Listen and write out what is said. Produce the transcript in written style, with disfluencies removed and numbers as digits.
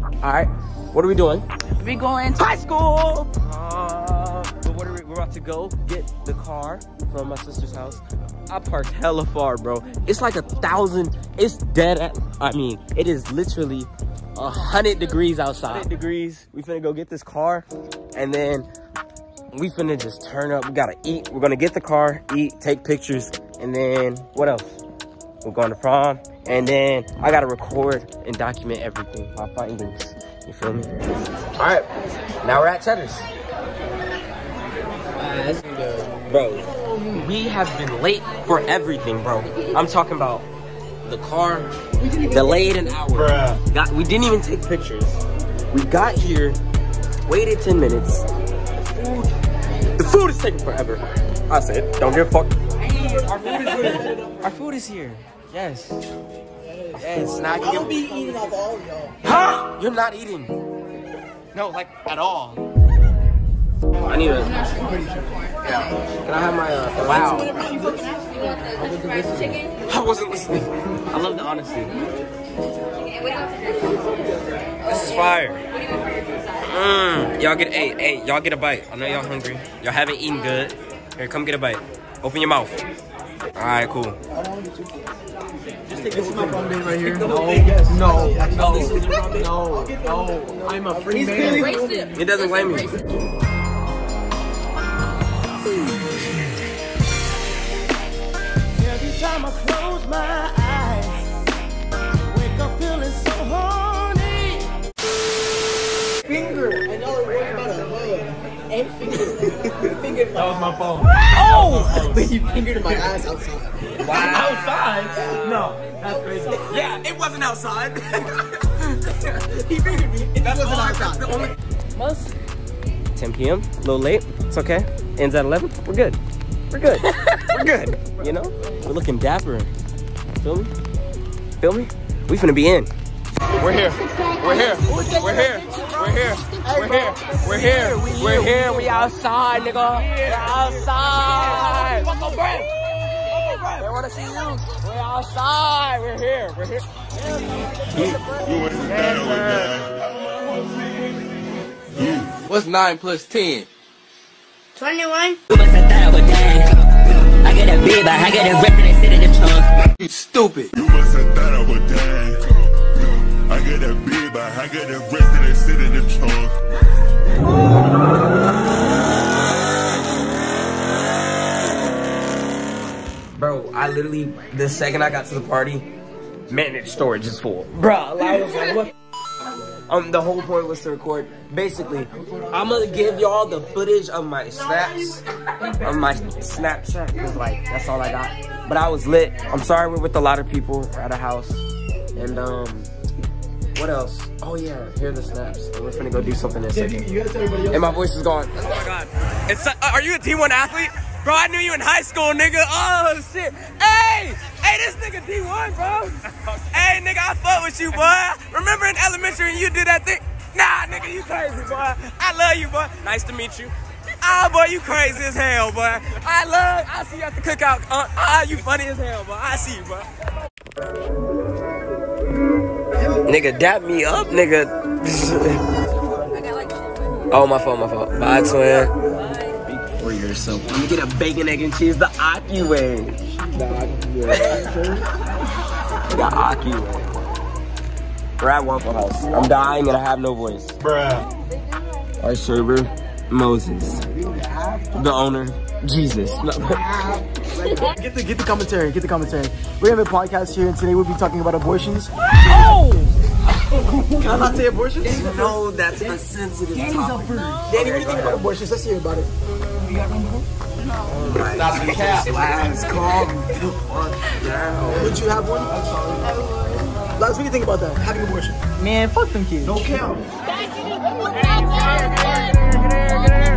All right, what are we doing? We going to high school. But what are we're about to go get the car from my sister's house. I parked hella far, bro. It's like 1,000. It's dead at, I mean, it is literally 100 degrees outside. 100 degrees. We finna go get this car, and then we finna just turn up. We gotta eat. We're gonna get the car, eat, take pictures, and then what else? We're going to prom, and then I gotta record and document everything, my findings. You feel me? All right, now we're at Cheddar's. Bro, we have been late for everything, bro. I'm talking about the car delayed an hour. We didn't even take pictures. We got here, waited 10 minutes. The food is taking forever. I said, don't give a fuck. Our food is here. Our food is here. Yes. Yes. Now I can be eating off all of y'all. Huh? You're not eating. No, like at all. I need a. Yeah. Can I have my wow? I wasn't listening. I love the honesty. This is fire. Y'all get y'all get a bite. I know y'all hungry. Y'all haven't eaten good. Here, come get a bite. Open your mouth. All right, cool. This is my prom date right here. No. I'm a free man. He doesn't blame me. Every time I close my eyes, wake up feeling so horny. Finger. I know we're worried about a hug. And finger. That was my phone. Oh! But you fingered my ass outside. Wow. Outside? No, that's crazy. Yeah, it wasn't outside. He fingered me. It wasn't outside. The only 10 p.m. A little late. It's okay. Ends at 11. We're good. We're good. We're good. You know? We're looking dapper. Feel me? Feel me? We finna be in. We're here. We're here. We're here. We're here. We're here. We're here. We're here. We outside, nigga. We're outside. They wanna see you. We're outside. We're here. We're here. What's 9 plus 10? 21. I get a big, I get a resident sit in the trunk. You stupid. You must have thought I was dying. I get a big, I get a resident sit in the trunk. Bro, I literally, the second I got to the party, managed storage is full. Bro, I was like, what? The whole point was to record. Basically, I'm gonna give y'all the footage of my snaps, of my Snapchat, because like, that's all I got. But I was lit. I'm sorry we're with a lot of people at a house. And what else? Oh yeah, here are the snaps. And we're finna go do something in a second. And my voice is gone. Oh my God. Are you a D1 athlete? Bro, I knew you in high school, nigga. Oh shit. Hey, this nigga D1, bro. Hey, nigga, I fuck with you, boy. Remember in elementary when you did that thing? Nah, nigga, you crazy, boy. I love you, boy. Nice to meet you. Ah, boy, you crazy as hell, boy. I see you at the cookout. You funny as hell, boy. I see you, boy. Nigga, dap me up, nigga. Oh, my fault. Bye, twin. Speak for yourself. Let me get a bacon, egg, and cheese the Aki way. The Aki way. We're at Waffle House. I'm dying and I have no voice. Bruh. Our server, Moses. The owner, Jesus. No. Get the commentary. Get the commentary. We have a podcast here, and today we'll be talking about abortions. Oh! Can I not say abortions? No, that's a sensitive topic. Danny, what do you think about abortions? Let's hear about it. Stop the cap. Calm the fuck down. Would you have one? Laz, what do you think about that? Having an abortion? Man, fuck them kids. No count. Get here.